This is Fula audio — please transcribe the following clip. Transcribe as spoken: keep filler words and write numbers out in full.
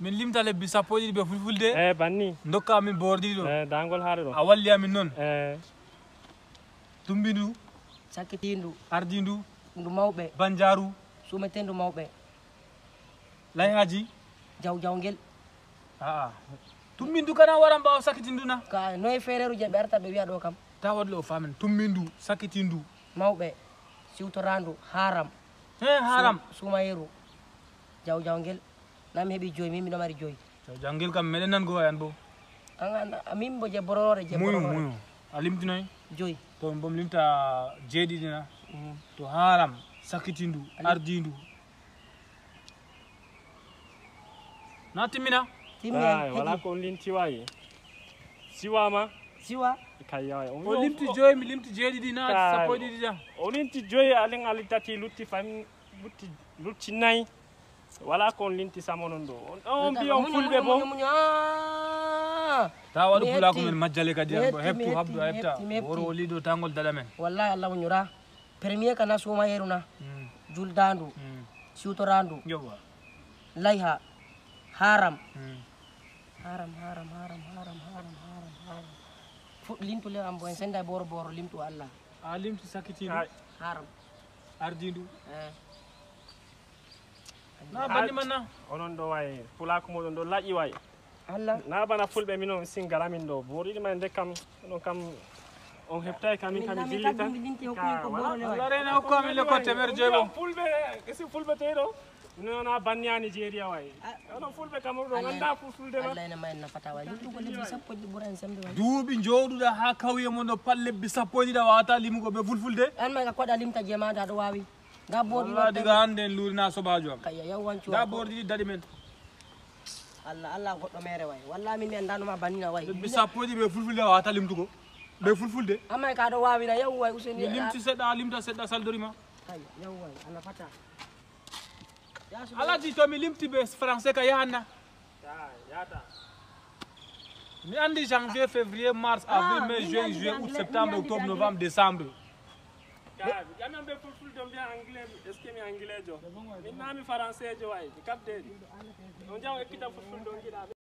min limta lebbi sappo e ɗiɗi ɓe fulfulde eh banni dokka min bordi ɗo eh dangol haare ɗo a walli amin noon eh tumbindu sakkitindu ardindu ndu mawɓe banjaru sumetendu mawɓe layhaji jaw jawngel aa tumbindu kana wara mbawa sakkitindu na ka noye feereru je ɓe arta ɓe wiya ɗo kam ta waɗle o famen tumbindu sakkitindu mawɓe siwtorandu haram he haram sumayeru jaw jawngel nami heeɓi joyi min miɗo mari joyi jangel kam meɗen nango wayan bo min bo je borore je muyu muyu a limtinoy joyi to bom limta jeeɗiɗi na to haram sakkitindu ardindu na timmina timmi wala ko linti wayi siwama siwa kayya o limti joyi mi limti jeeɗiɗi na sappo e ɗiɗi jam o linti joyi alen ali tati lutti fam lutti lutti nayi wala ko linti samonon do on bi on fulbe bo ta waɗu pula ko men majjale kadi bo hebtu habdu hebta woro o lido tangol dada men wallahi Allah munyura premier kana suma yeruna juldandu siwtorandu yowa layha haram haram haram haram haram haram haram haram fu limtu le am bo en senda boro boro limtu Allah a limtu sakkitindu haram ardindu eh na bandi manna onon do way pula ko modon do laƴi way Allah na bana fulbe minon singara min do bori ma de kam non kam on heptay kam min kam dillita Allah rena ko amin le ko temer jebo fulbe esi fulbe tedo non na bannya Nigeria way onon fulbe kam do ganda fu fulde ma Allah ina may na fata way limtu ko lebbi sappo di buran sembe way duubi joduda ha kawye mon do palle bi sappo di da wata limugo be fulfulde an may ga koda limta jema da do wawi ga bordi Allah diga hande lurina sobajo am kayya yawanci ga bordi dadi men Allah Allah goddo mere way wallahi min mi andano ma bannina way bi sappo di be fulfulde wata limtugo be fulfulde amay ka do wawi na yaw way useni limti sedda limta sedda saldorima kayya yaw way ana fata ala di to mi limti be français ka yahanna yata mi andi janvier février mars avril mai juin juillet août septembre octobre novembre décembre Jamen be fulfulde mbiya anglais est ce que mi anglais jo min nami français jo way mi kabde on jaw ekkita fulfulde on giɗa